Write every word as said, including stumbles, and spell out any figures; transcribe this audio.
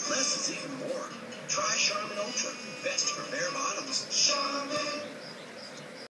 Less is even more. Try Charmin Ultra. Best for bare bottoms. Charmin.